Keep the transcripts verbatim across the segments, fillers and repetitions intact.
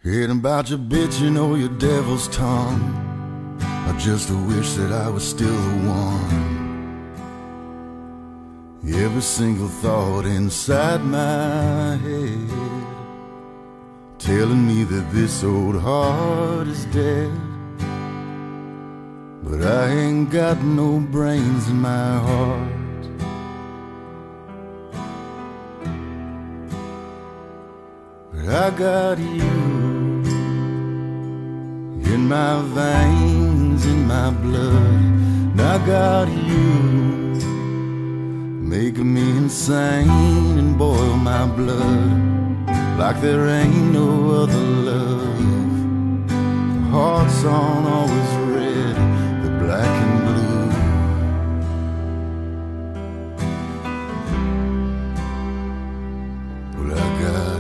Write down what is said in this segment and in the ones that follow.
Ain't about your bitching or your devil's tongue. I just wish that I was still the one. Every single thought inside my head telling me that this old heart is dead. But I ain't got no brains in my heart. But I got you in my veins, in my blood. And I got you making me insane and boil my blood like there ain't no other love. The heart's on always red, the black and blue. But I got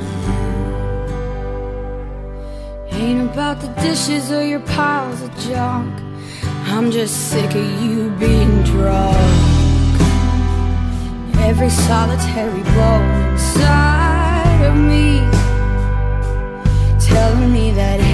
you. Ain't about the dishes or your piles of junk. I'm just sick of you being drunk. Every solitary bone inside of me telling me that